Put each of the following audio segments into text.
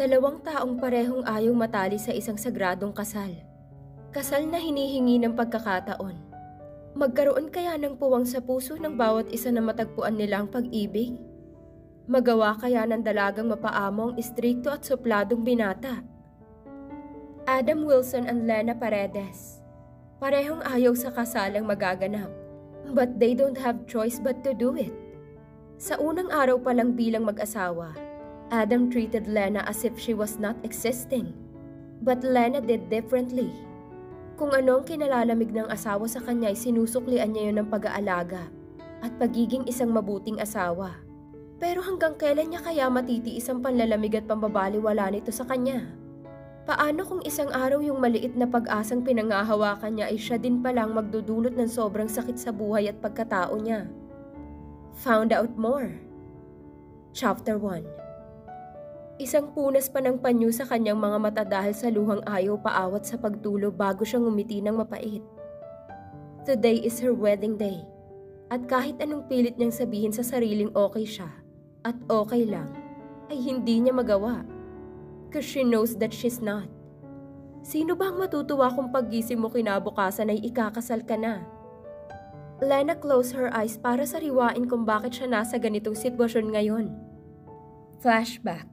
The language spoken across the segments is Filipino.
Dalawang taong parehong ayaw matali sa isang sagradong kasal. Kasal na hinihingi ng pagkakataon. Magkaroon kaya ng puwang sa puso ng bawat isa na matagpuan nila ang pag-ibig? Magawa kaya ng dalagang mapaamo ang istrikto at supladong binata? Adam Wilson and Lena Paredes. Parehong ayaw sa kasalang magaganap. But they don't have choice but to do it. Sa unang araw pa lang bilang mag-asawa, Adam treated Lena as if she was not existing. But Lena did differently. Kung ano ang kinalalamig ng asawa sa kanya ay sinusuklian niya yun ng pag-aalaga at pagiging isang mabuting asawa. Pero hanggang kailan niya kaya matitiis ang panlalamig at pambabaliwala nito sa kanya? Paano kung isang araw yung maliit na pag-asang pinangahawakan niya ay siya din palang magdudulot ng sobrang sakit sa buhay at pagkatao niya? Found out more. Chapter 1. Isang punas pa ng panyo sa kanyang mga mata dahil sa luhang ayaw paawat sa pagtulog bago siya ngumiti ng mapait. Today is her wedding day. At kahit anong pilit niyang sabihin sa sariling okay siya at okay lang, ay hindi niya magawa. Cause she knows that she's not. Sino ba ang matutuwa kung paggising mo kinabukasan ay ikakasal ka na? Lena closed her eyes para sariwain kung bakit siya nasa ganitong sitwasyon ngayon. Flashback.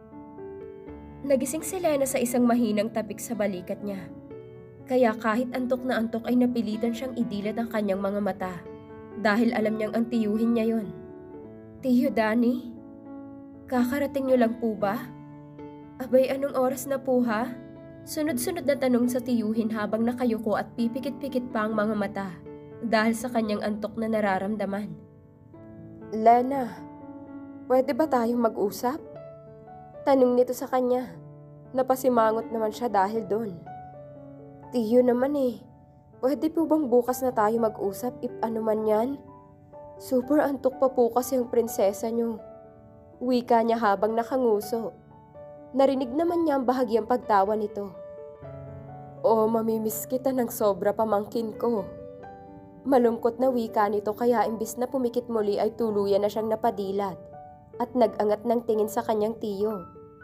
Nagising si Lena sa isang mahinang tapik sa balikat niya. Kaya kahit antok na antok ay napilitan siyang idilat ang kanyang mga mata dahil alam niyang ang tiyuhin niya yon. Tiyo Danny, kakarating niyo lang po ba? Abay, anong oras na po ha? Sunod-sunod na tanong sa tiyuhin habang nakayuko at pipikit-pikit pa ang mga mata dahil sa kanyang antok na nararamdaman. Lena, pwede ba tayong mag-usap? Tanong nito sa kanya. Napasimangot naman siya dahil doon. Tiyo naman pwede po bang bukas na tayo mag-usap if ano man yan? Super antok pa po kasi ang prinsesa niyo. Wika niya habang nakanguso. Narinig naman niya ang bahagyang pagtawa nito. Mamimiss kita ng sobra pamangkin ko. Malungkot na wika nito kaya imbis na pumikit muli ay tuluyan na siyang napadilat at nag-angat ng tingin sa kanyang tiyo.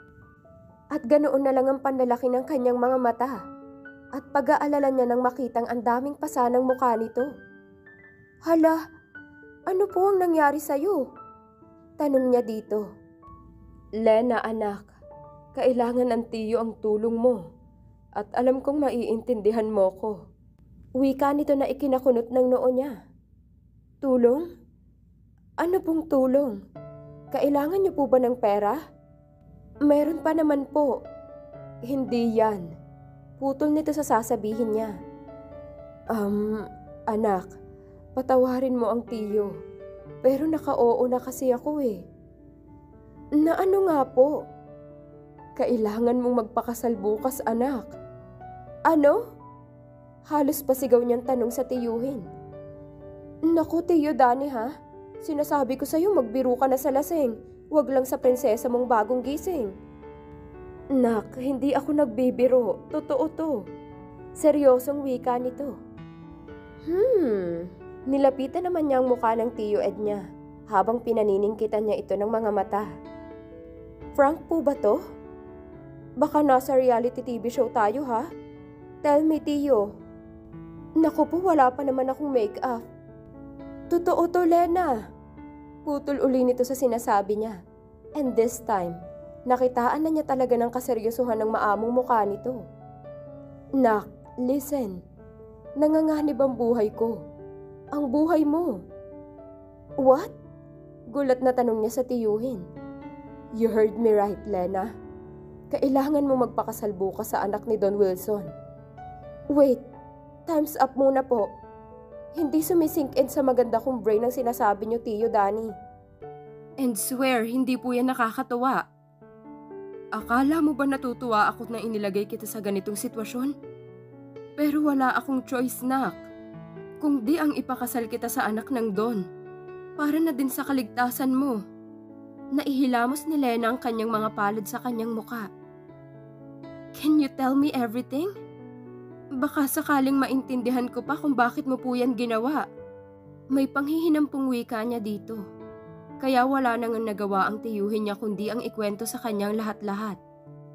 At ganoon na lang ang panlalaki ng kanyang mga mata at pag-aalala niya nang makitang ang daming pasanang mukha nito. Hala, ano po ang nangyari sa'yo? Tanong niya dito. Lena anak, kailangan ng tiyo ang tulong mo at alam kong maiintindihan mo ko. Wika nito na ikinakunot ng noo niya. Tulong? Ano pong tulong? Kailangan niyo po ba ng pera? Meron pa naman po. Hindi yan. Putol nito sa sasabihin niya. Anak, patawarin mo ang tiyo. Pero naka-oo na kasi ako Na ano nga po? Kailangan mong magpakasal bukas, anak. Ano? Halos pasigaw niyang tanong sa tiyuhin. Naku, tiyo Danny ha? Sinasabi ko sa'yo magbiro ka na sa lasing. Huwag lang sa prinsesa mong bagong gising. Nak, hindi ako nagbibiro. Totoo to. Seryosong wika nito. Nilapitan naman niya ang mukha ng tiyo Ed niya habang pinaniningkitan niya ito ng mga mata. Frank po ba to? Baka nasa reality TV show tayo ha? Tell me tiyo. Naku po, wala pa naman akong make-up. Totoo to, Lena. Putol uli nito sa sinasabi niya. And this time, nakitaan na niya talaga ng kaseryosohan ng maamong mukha nito. Nak, listen. Nanganganib ang buhay ko. Ang buhay mo. What? Gulat na tanong niya sa tiyuhin. You heard me right, Lena. Kailangan mo magpakasal bukas sa anak ni Don Wilson. Wait, time's up muna po. Hindi sumisink in sa maganda kong brain ang sinasabi niyo, Tiyo Danny. And swear, hindi po yan nakakatawa. Akala mo ba natutuwa ako na inilagay kita sa ganitong sitwasyon? Pero wala akong choice, nak. Kung di ang ipakasal kita sa anak ng Don, para na din sa kaligtasan mo. Naihilamos ni Lena ang kanyang mga palad sa kanyang muka. Can you tell me everything? Baka sakaling maintindihan ko pa kung bakit mo po yan ginawa. May panghihinampong wika niya dito. Kaya wala nang nagawa ang tiyuhin niya kundi ang ikwento sa kanyang lahat-lahat.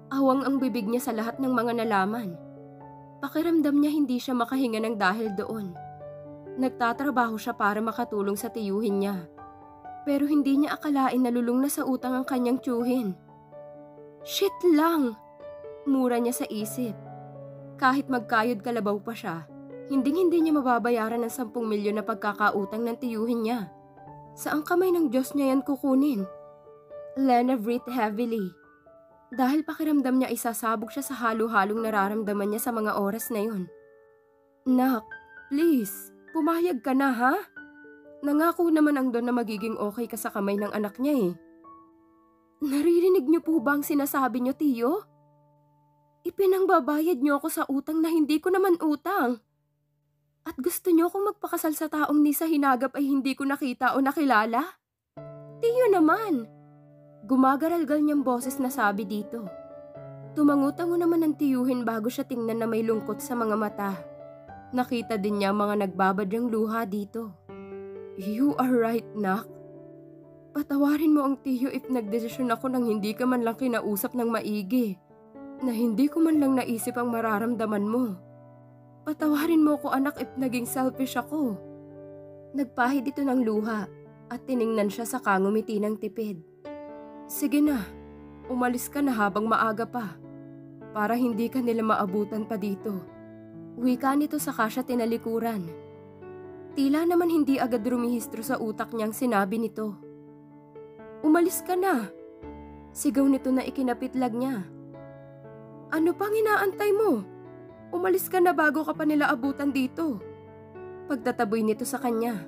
Awang ang bibig niya sa lahat ng mga nalaman. Pakiramdam niya hindi siya makahinga ng dahil doon. Nagtatrabaho siya para makatulong sa tiyuhin niya. Pero hindi niya akalain na lulong na sa utang ang kanyang tiyuhin. Shit lang! Mura niya sa isip. Kahit magkayod kalabaw pa siya, hindi niya mababayaran ng 10 milyon na pagkakautang ng tiyuhin niya. Saang kamay ng Diyos niya yan kukunin? Lena breathed heavily. Dahil pakiramdam niya isasabog siya sa halo-halong nararamdaman niya sa mga oras na yun. Nak, please, pumayag ka na ha? Nangako naman ang Don na magiging okay ka sa kamay ng anak niya eh. Naririnig niyo po ba ang sinasabi niyo, Tiyo? Ipinangbabayad niyo ako sa utang na hindi ko naman utang. At gusto niyo akong magpakasal sa taong ni sa hinagap ay hindi ko nakita o nakilala? Tiyo naman! Gumagaralgal niyang boses na sabi dito. Tumangutango naman ang tiyuhin bago siya tingnan na may lungkot sa mga mata. Nakita din niya mga nagbabadyang luha dito. You are right, Nak. Patawarin mo ang tiyo if nagdesisyon ako nang hindi ka man lang kinausap ng maigi. Na hindi ko man lang naisip ang mararamdaman mo. Patawarin mo ko anak if naging selfish ako. Nagpahid ito ng luha at tiningnan siya sa kangumiti ng tipid. Sige na, umalis ka na habang maaga pa. Para hindi ka nila maabutan pa dito. Wika nito saka siya tinalikuran. Tila naman hindi agad rumihistro sa utak niyang sinabi nito. Umalis ka na. Sigaw nito na ikinapitlag niya. Ano pang inaantay mo? Umalis ka na bago ka pa nila abutan dito. Pagtataboy nito sa kanya.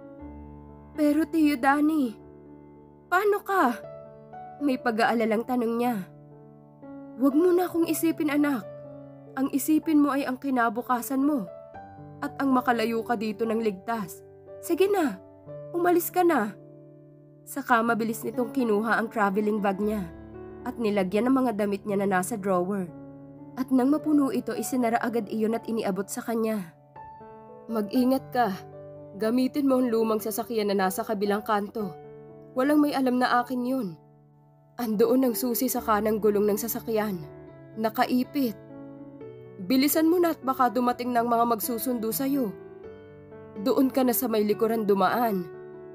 Pero Tiyo Danny, paano ka? May pag-aalalang tanong niya. Huwag mo na akong isipin anak. Ang isipin mo ay ang kinabukasan mo. At ang makalayo ka dito ng ligtas. Sige na, umalis ka na. Saka mabilis nitong kinuha ang traveling bag niya at nilagyan ng mga damit niya na nasa drawer. At nang mapuno ito, isinara agad iyon at iniabot sa kanya. Mag-ingat ka. Gamitin mo ang lumang sasakyan na nasa kabilang kanto. Walang may alam na akin yun. Andoon ang susi sa kanang gulong ng sasakyan. Nakaipit. Bilisan mo na at baka dumating ng mga magsusundo sa'yo. Doon ka na sa may likuran dumaan.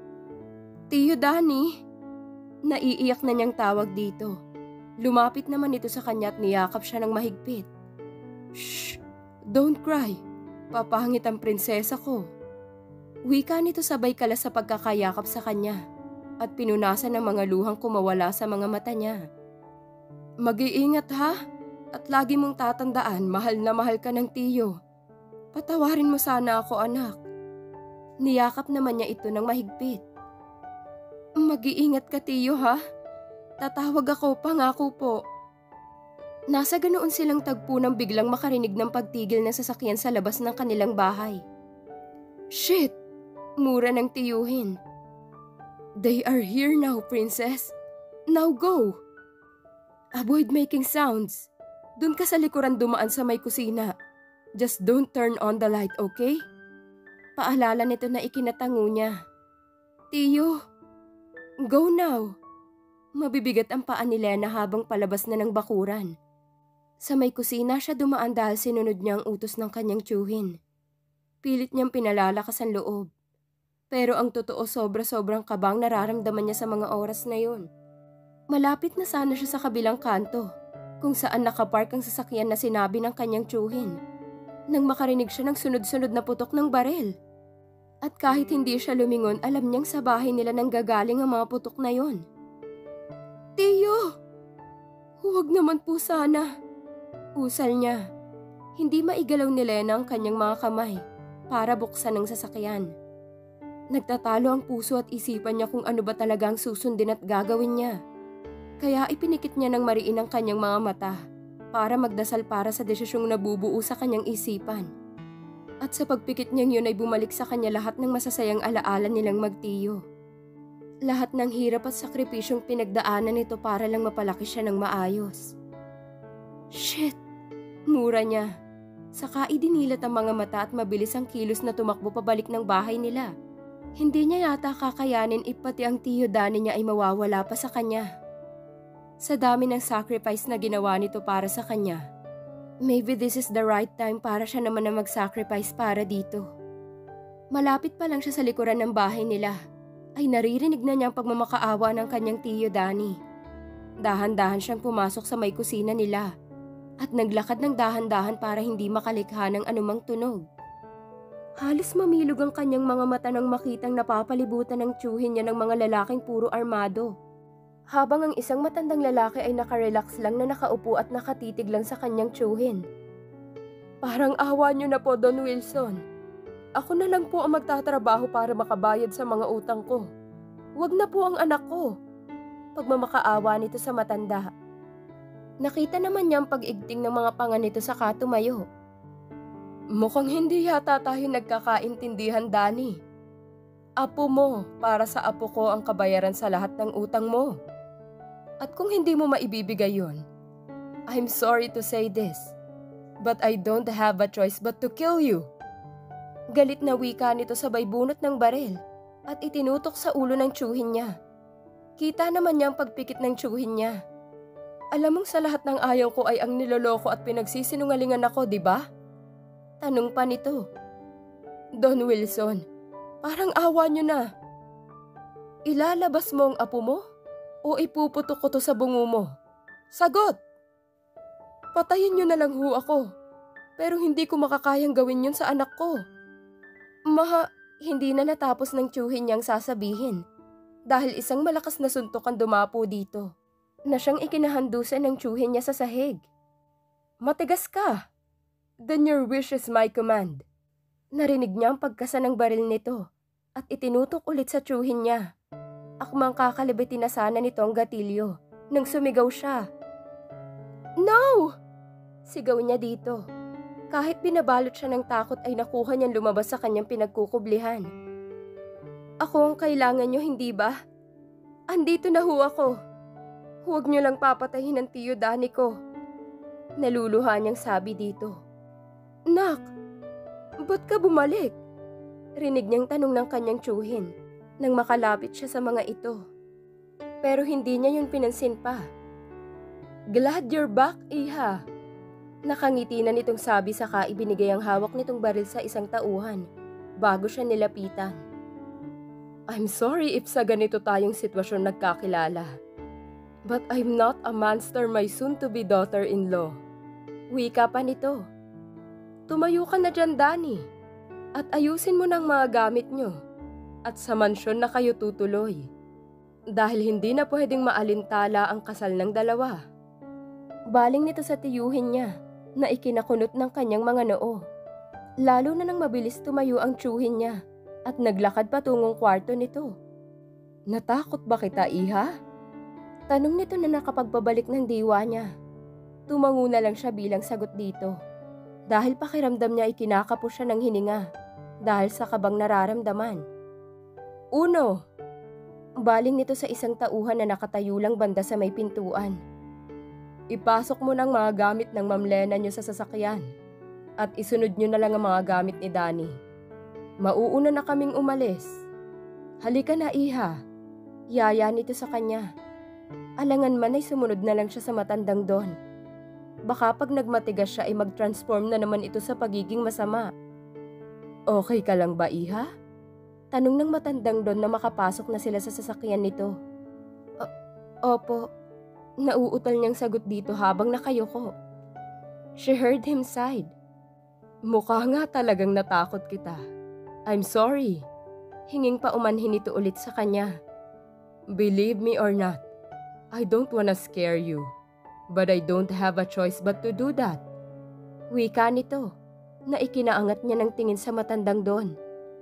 Tiyo Danny, naiiyak na niyang tawag dito. Lumapit naman ito sa kanya at niyakap siya ng mahigpit. Shh! Don't cry. Papangit ang prinsesa ko. Wika nito sabay kalas sa pagkakayakap sa kanya at pinunasan ng mga luhang kumawala sa mga mata niya. Mag-iingat ha? At lagi mong tatandaan, mahal na mahal ka ng tiyo. Patawarin mo sana ako anak. Niyakap naman niya ito ng mahigpit. Mag-iingat ka tiyo ha? Tatawag ako, pangako po. Nasa ganoon silang tagpo nang biglang makarinig ng pagtigil ng sasakyan sa labas ng kanilang bahay. Shit! Mura ng tiyuhin. They are here now, princess. Now go! Avoid making sounds. Doon ka sa likuran dumaan sa may kusina. Just don't turn on the light, okay? Paalala nito na ikinatango niya. Tiyo, go now. Mabibigat ang paa ni Lena habang palabas na ng bakuran. Sa may kusina siya dumaan dahil sinunod niya ang utos ng kanyang tiyuhin. Pilit niyang pinalalakas ang loob. Pero ang totoo sobra-sobrang kabang nararamdaman niya sa mga oras na yun. Malapit na sana siya sa kabilang kanto, kung saan nakapark ang sasakyan na sinabi ng kanyang tiyuhin. Nang makarinig siya ng sunod-sunod na putok ng barel. At kahit hindi siya lumingon, alam niyang sa bahay nila nang gagaling ang mga putok na yon. Tiyo! Huwag naman po sana. Usal niya. Hindi maigalaw ni Lena ang kanyang mga kamay para buksan ang sasakyan. Nagtatalo ang puso at isipan niya kung ano ba talaga ang susundin at gagawin niya. Kaya ipinikit niya ng mariin ang kanyang mga mata para magdasal para sa desisyong nabubuo sa kanyang isipan. At sa pagpikit niyang yun ay bumalik sa kanya lahat ng masasayang alaala nilang magtiyo. Lahat ng hirap at sakripisyong pinagdaanan nito para lang mapalaki siya ng maayos. Shit! Mura niya. Saka idinilat ang mga mata at mabilis ang kilos na tumakbo pabalik ng bahay nila. Hindi niya yata kakayanin ipati ang Tiyo Danny niya ay mawawala pa sa kanya. Sa dami ng sacrifice na ginawa nito para sa kanya, maybe this is the right time para siya naman na mag-sacrifice para dito. Malapit pa lang siya sa likuran ng bahay nila, ay naririnig na niya ang pagmamakaawa ng kanyang tiyo Danny. Dahan-dahan siyang pumasok sa may kusina nila at naglakad ng dahan-dahan para hindi makalikha ng anumang tunog. Halos mamilog ang kanyang mga mata nang makitang napapalibutan ng tiyuhin niya ng mga lalaking puro armado. Habang ang isang matandang lalaki ay nakarelax lang na nakaupo at nakatitig lang sa kanyang tiyuhin. Parang awa niyo na po, Don Wilson. Ako na lang po ang magtatrabaho para makabayad sa mga utang ko. Huwag na po ang anak ko. Pagmamakaawa nito sa matanda. Nakita naman niya ang pag-igting ng mga panga nito sa katumayo. Mukhang hindi yata tayo nagkakaintindihan, Danny. Apo mo, para sa apo ko ang kabayaran sa lahat ng utang mo. At kung hindi mo maibibigay yun, I'm sorry to say this, but I don't have a choice but to kill you. Galit na wika nito sabay bunot ng baril at itinutok sa ulo ng tiyuhin niya. Kita naman niya ang pagpikit ng tiyuhin niya. Alam mong sa lahat ng ayaw ko ay ang niloloko at pinagsisinungalingan ako, di ba? Tanong pa nito. Don Wilson, parang awa niyo na. Ilalabas mo ang apo mo? O ipuputok ko to sa bungo mo? Sagot! Patayin niyo na lang ho ako. Pero hindi ko makakayang gawin yun sa anak ko. Hindi na natapos ng tiyuhin niyang sasabihin. Dahil isang malakas na suntok ang dumapo dito, na siyang ikinahandusan ng tiyuhin niya sa sahig. Matigas ka. Then your wish is my command. Narinig niya ang pagkasa ng baril nito at itinutok ulit sa tiyuhin niya. Akmang kakalibitin na sana nito ang gatilyo nang sumigaw siya. No! Sigaw niya dito. Kahit binabalot siya ng takot ay nakuha niyang lumabas sa kanyang pinagkukublihan. Ako ang kailangan niyo, hindi ba? Andito na ho ako. Huwag niyo lang papatayin ang tiyo Danny ko. Naluluha niyang sabi dito. Nak, ba't ka bumalik? Rinig niyang tanong ng kanyang tiyuhin nang makalapit siya sa mga ito. Pero hindi niya yun pinansin pa. Glad you're back, Iha. Nakangiti na nitong sabi saka ibinigay ang hawak nitong baril sa isang tauhan bago siya nilapitan. I'm sorry if sa ganito tayong sitwasyon nagkakilala. But I'm not a monster, my soon-to-be daughter-in-law. Wika pa nito. Tumayo ka na dyan, Danny. At ayusin mo ng mga gamit nyo. At sa mansyon na kayo tutuloy. Dahil hindi na pwedeng maalintala ang kasal ng dalawa. Baling nito sa tiyuhin niya na ikinakunot ng kanyang mga noo. Lalo na nang mabilis tumayo ang tiyuhin niya at naglakad patungong kwarto nito. Natakot ba kita, Iha? Tanong nito na nakapagpabalik ng diwa niya. Tumango na lang siya bilang sagot dito. Dahil pakiramdam niya ay kinakapos siya ng hininga dahil sa kabang nararamdaman. Uno, baling nito sa isang tauhan na nakatayo lang banda sa may pintuan. Ipasok mo ng mga gamit ng Ma'am Lena niyo sa sasakyan at isunod niyo na lang ang mga gamit ni Danny. Mauuna na kaming umalis. Halika na, Iha. Yaya nito sa kanya. Alangan man ay sumunod na lang siya sa matandang Don. Baka pag nagmatigas siya ay mag-transform na naman ito sa pagiging masama. Okay ka lang ba, Iha? Tanong ng matandang Don na makapasok na sila sa sasakyan nito. Opo. Nauutal niyang sagot dito habang nakayuko. She heard him sigh. Mukha nga talagang natakot kita. I'm sorry. Hinging pa umanhin ito ulit sa kanya. Believe me or not, I don't wanna scare you. But I don't have a choice but to do that. Wika nito, na ikinaangat niya ng tingin sa matandang Don.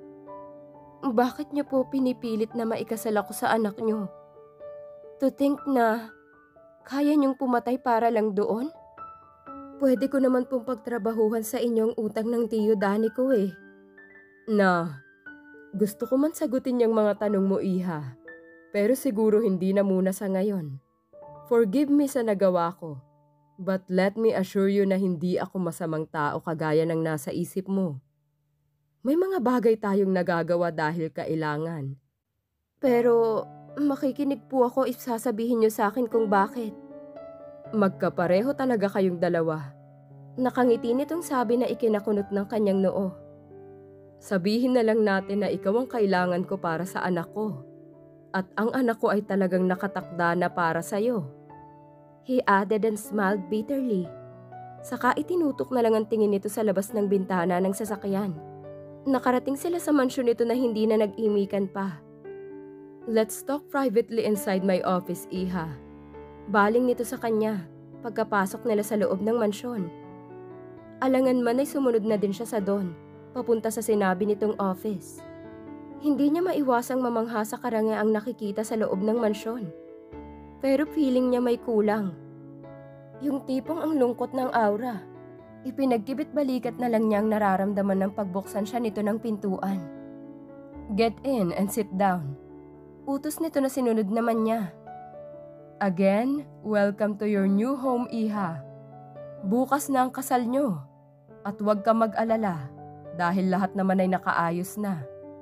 Bakit niyo po pinipilit na maikasal ako sa anak niyo? To think na kaya niyong pumatay para lang doon? Pwede ko naman pong pagtrabahuhan sa inyong utang ng tiyo Danny ko eh. Na, gusto ko man sagutin yung mga tanong mo, Iha. Pero siguro hindi na muna sa ngayon. Forgive me sa nagawa ko. But let me assure you na hindi ako masamang tao kagaya ng nasa isip mo. May mga bagay tayong nagagawa dahil kailangan. Pero makikinig po ako if sasabihin niyo sa akin kung bakit. Magkapareho talaga kayong dalawa. Nakangiti nitong sabi na ikinakunot ng kanyang noo. Sabihin na lang natin na ikaw ang kailangan ko para sa anak ko. At ang anak ko ay talagang nakatakda na para sa'yo. He added and smiled bitterly. Saka itinutok na lang ang tingin nito sa labas ng bintana ng sasakyan. Nakarating sila sa mansyon nito na hindi na nag-imikan pa. Let's talk privately inside my office, Iha. Baling nito sa kanya pagkapasok nila sa loob ng mansyon. Alangan man ay sumunod na din siya sa Don, papunta sa sinabi nitong office. Hindi niya maiwasang mamangha sa karangyang nakikita sa loob ng mansyon. Pero feeling niya may kulang. Yung tipong ang lungkot ng aura. Ipinagkibit-balikat na lang niyang nararamdaman ng pagbuksan siya nito ng pintuan. Get in and sit down. Utos nito na sinunod naman niya. Again, welcome to your new home, Iha. Bukas na ang kasal niyo. At huwag ka mag-alala dahil lahat naman ay nakaayos na.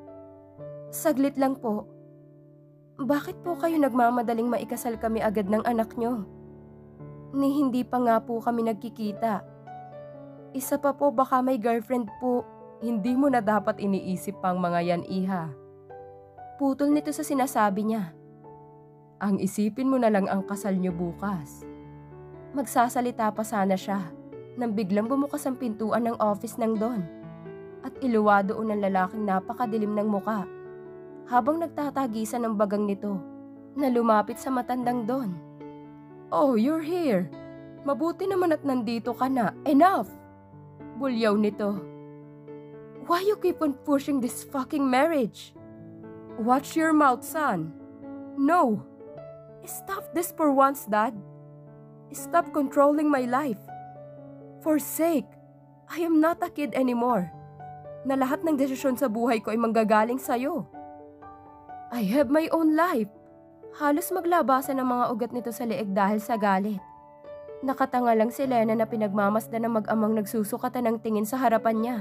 Saglit lang po. Bakit po kayo nagmamadaling maikasal kami agad ng anak niyo? Ni hindi pa nga po kami nagkikita. Isa pa po baka may girlfriend po. Hindi mo na dapat iniisip pang mga yan, Iha. Putol nito sa sinasabi niya. Ang isipin mo na lang ang kasal niyo bukas. Magsasalita pa sana siya nang biglang bumukas ang pintuan ng office ng Don at iluwa doon ang lalaking napakadilim ng muka habang nagtatagisan ng bagang nito na lumapit sa matandang Don. Oh, you're here. Mabuti naman at nandito ka na. Enough! Bulyaw nito. Why you keep on pushing this fucking marriage? Watch your mouth, son. No. Stop this for once, Dad. Stop controlling my life. Forsake. I am not a kid anymore. Na lahat ng desisyon sa buhay ko ay manggagaling sa'yo. I have my own life. Halos maglabasan ang mga ugat nito sa leeg dahil sa galit. Nakatanga lang si Lena na pinagmamasdan ng mag-amang nagsusukatan ng tingin sa harapan niya.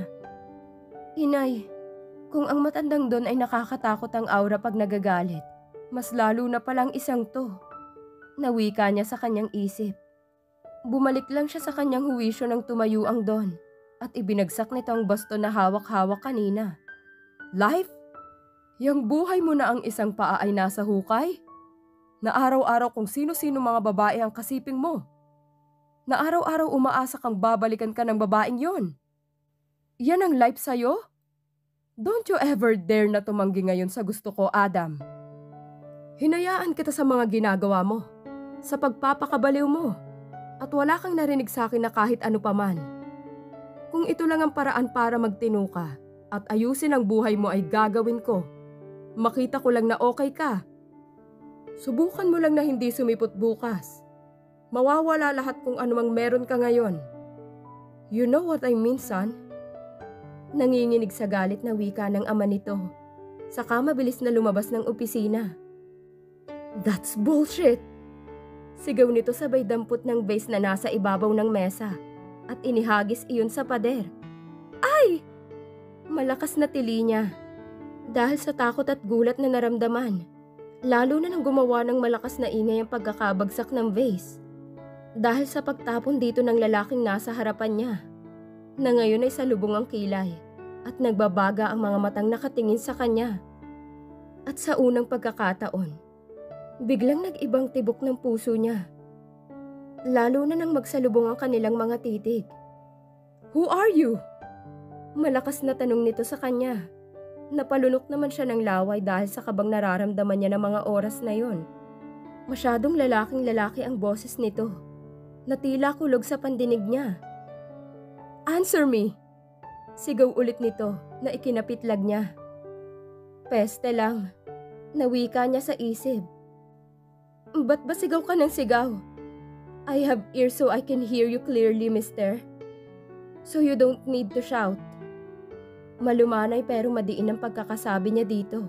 Inay, kung ang matandang Don ay nakakatakot ang aura pag nagagalit, mas lalo na palang isang to. Nawika niya sa kanyang isip. Bumalik lang siya sa kanyang huwisyo nang tumayo ang Don at ibinagsak nito ang baston na hawak-hawak kanina. Life? Yang buhay mo na ang isang paa ay nasa hukay? Na araw-araw kung sino-sino mga babae ang kasiping mo? Na araw-araw umaasa kang babalikan ka ng babaeng yon? Yan ang life sa'yo? Don't you ever dare na tumanggi ngayon sa gusto ko, Adam. Hinayaan kita sa mga ginagawa mo, sa pagpapakabaliw mo, at wala kang narinig sa akin na kahit ano paman. Kung ito lang ang paraan para magtino ka at ayusin ang buhay mo ay gagawin ko. Makita ko lang na okay ka. Subukan mo lang na hindi sumipot bukas. Mawawala lahat kung anumang meron ka ngayon. You know what I mean, son? Nanginginig sa galit na wika ng ama nito. Saka mabilis na lumabas ng opisina. That's bullshit! Sigaw nito sabay dampot ng vase na nasa ibabaw ng mesa at inihagis iyon sa pader. Ay! Malakas na tili niya. Dahil sa takot at gulat na naramdaman, lalo na nang gumawa ng malakas na ingay ang pagkakabagsak ng vase. Dahil sa pagtapon dito ng lalaking nasa harapan niya, na ngayon ay salubong ang kilay at nagbabaga ang mga matang nakatingin sa kanya. At sa unang pagkakataon, biglang nag-ibang tibok ng puso niya. Lalo na nang magsalubong ang kanilang mga titig. Who are you? Malakas na tanong nito sa kanya. Napalunok naman siya ng laway dahil sa kabang nararamdaman niya ng mga oras na yon. Masyadong lalaking lalaki ang boses nito. Natila kulog sa pandinig niya. Answer me! Sigaw ulit nito na ikinapitlag niya. Peste lang. Nawika niya sa isip. Ba't ba sigaw ka ng sigaw? I have ears so I can hear you clearly, mister. So you don't need to shout. Malumanay pero madiin ang pagkakasabi niya dito.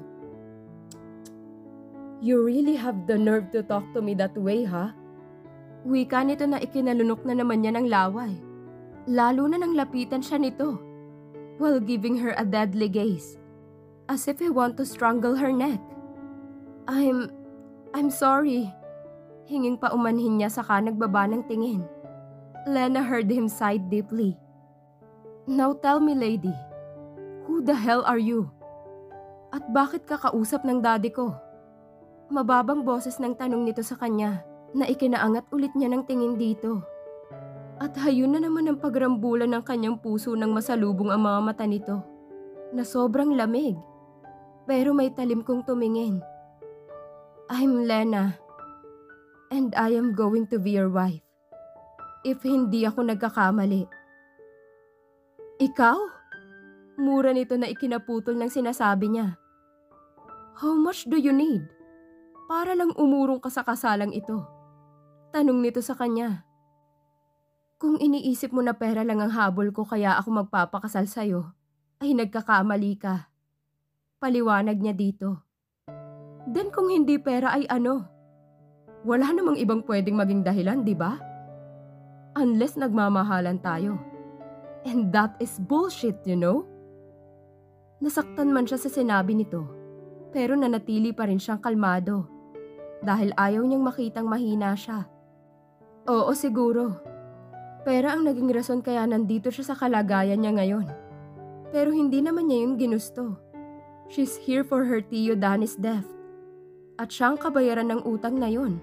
You really have the nerve to talk to me that way, ha? Wika nito na ikinalunok na naman niya ng laway. Lalo na nang lapitan siya nito, while giving her a deadly gaze, as if he want to strangle her neck. I'm sorry. Hinging paumanhin niya saka nagbaba ng tingin. Lena heard him sigh deeply. Now tell me, lady, who the hell are you? At bakit ka kausap ng daddy ko? Mababang boses ng tanong nito sa kanya na ikinaangat ulit niya ng tingin dito. At hayun na naman ang pagrambulan ng kanyang puso nang masalubong ang mga mata nito na sobrang lamig. Pero may talim kong tumingin. I'm Lena. And I am going to be your wife. If hindi ako nagkakamali. Ikaw? Mura nito na ikinaputol ng sinasabi niya. How much do you need? Para lang umurong ka sa kasalang ito. Tanong nito sa kanya. Kung iniisip mo na pera lang ang habol ko kaya ako magpapakasal sa'yo, ay nagkakamali ka. Paliwanag niya dito. Then kung hindi pera ay ano? Wala namang ibang pwedeng maging dahilan, di ba? Unless nagmamahalan tayo. And that is bullshit, you know? Nasaktan man siya sa sinabi nito, pero nanatili pa rin siyang kalmado dahil ayaw niyang makitang mahina siya. Oo, siguro. Pera ang naging rason kaya nandito siya sa kalagayan niya ngayon. Pero hindi naman niya yun ginusto. She's here for her tiyo Danny's death. At siyang kabayaran ng utang na yun.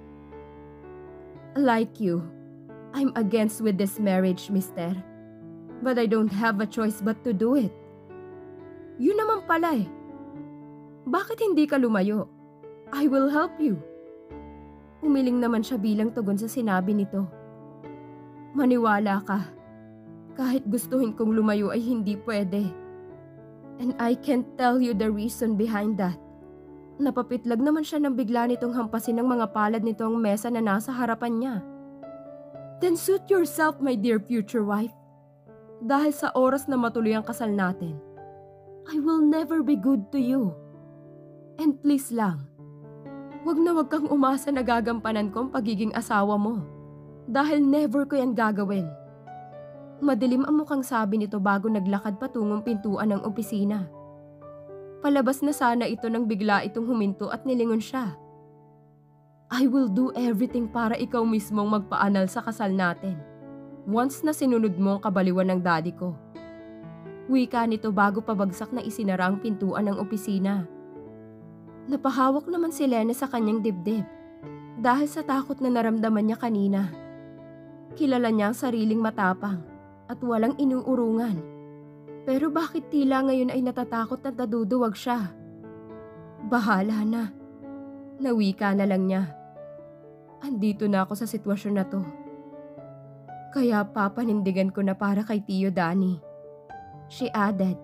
Like you, I'm against with this marriage, mister. But I don't have a choice but to do it. Yun naman pala eh. Bakit hindi ka lumayo? I will help you. Umiling naman siya bilang tugon sa sinabi nito. Maniwala ka. Kahit gustuhin kong lumayo ay hindi pwede. And I can't tell you the reason behind that. Napapitlag naman siya nang bigla nitong hampasin ng mga palad nito ang mesa na nasa harapan niya. Then suit yourself, my dear future wife. Dahil sa oras na matuloy ang kasal natin, I will never be good to you. And please lang, wag na wag kang umasa na gagampanan ko ang pagiging asawa mo. Dahil never ko yan gagawin. Madilim ang mukhang sabi nito bago naglakad patungong pintuan ng opisina. Palabas na sana ito nang bigla itong huminto at nilingon siya. I will do everything para ikaw mismong magpaanal sa kasal natin. Once na sinunod mo ang kabaliwan ng daddy ko. Wika nito bago pabagsak na isinara ang pintuan ng opisina. Napahawak naman si Lena sa kanyang dibdib dahil sa takot na naramdaman niya kanina. Kilala niya ang sariling matapang at walang inuurungan. Pero bakit tila ngayon ay natatakot at naduduwag siya? Bahala na. Nawika na lang niya. Andito na ako sa sitwasyon na to. Kaya papanindigan ko na para kay Tiyo Danny. She added.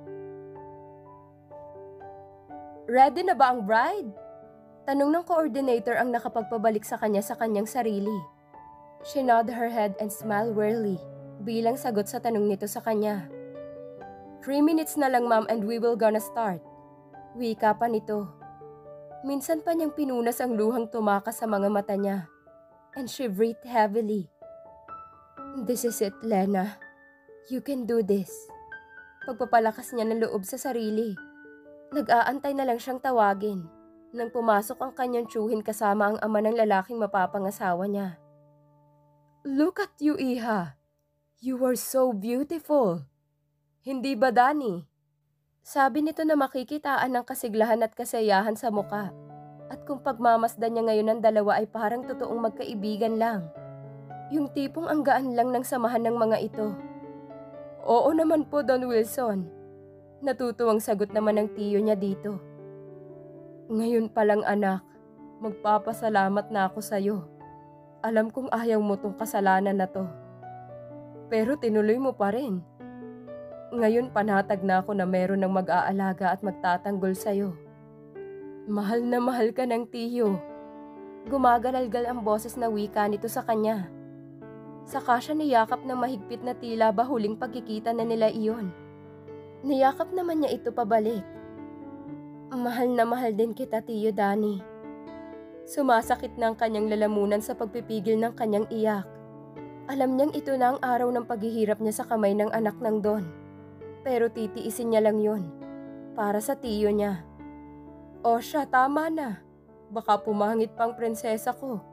Ready na ba ang bride? Tanong ng coordinator ang nakapagpabalik sa kanyang sarili. She nodded her head and smiled wearily bilang sagot sa tanong nito sa kanya. 3 minutes na lang ma'am and we will gonna start. Wika pa nito. Minsan pa niyang pinunas ang luhang tumakas sa mga mata niya. And she breathed heavily. This is it, Lena. You can do this. Pagpapalakas niya ng loob sa sarili. Nag-aantay na lang siyang tawagin nang pumasok ang kanyang tiyuhin kasama ang ama ng lalaking mapapangasawa niya. Look at you, Iha. You are so beautiful. Hindi ba, Danny? Sabi nito na makikitaan ng kasiglahan at kasayahan sa muka. At kung pagmamasdan niya ngayon ang dalawa ay parang totoong magkaibigan lang. Yung tipong ang gaan lang ng samahan ng mga ito. Oo naman po, Don Wilson. Natutuwang sagot naman ng tiyo niya dito. Ngayon pa lang anak, magpapasalamat na ako sa'yo. Alam kong ayaw mo tong kasalanan na to. Pero tinuloy mo pa rin. Ngayon panatag na ako na meron ng mag-aalaga at magtatanggol sa'yo. Mahal na mahal ka ng tiyo. Gumagalal-gal ang boses na wika nito sa kanya. Saka siya niyakap ng mahigpit na tila ba huling pagkikita na nila iyon. Niyakap naman niya ito pabalik. Mahal na mahal din kita, Tiyo Danny. Sumasakit na ang kanyang lalamunan sa pagpipigil ng kanyang iyak. Alam niyang ito na ang araw ng paghihirap niya sa kamay ng anak ng Don. Pero titiisin niya lang yun. Para sa tiyo niya. O siya, tama na. Baka pumangit pang prinsesa ko.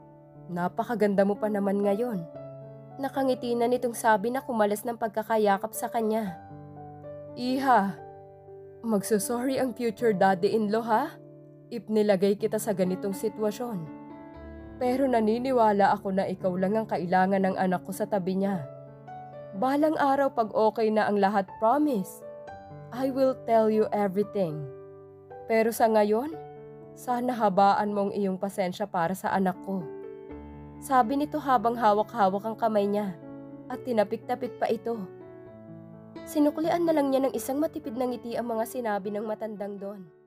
Napakaganda mo pa naman ngayon. Nakangiti na nitong sabi na kumalas ng pagkakayakap sa kanya. Iha, magsusorry ang future daddy-in-law ha? If nilagay kita sa ganitong sitwasyon. Pero naniniwala ako na ikaw lang ang kailangan ng anak ko sa tabi niya. Balang araw pag okay na ang lahat, promise. I will tell you everything. Pero sa ngayon, sana habaan mong iyong pasensya para sa anak ko. Sabi nito habang hawak-hawak ang kamay niya at tinapik-tapik pa ito. Sinuklian na lang niya ng isang matipid na ngiti ang mga sinabi ng matandang doon.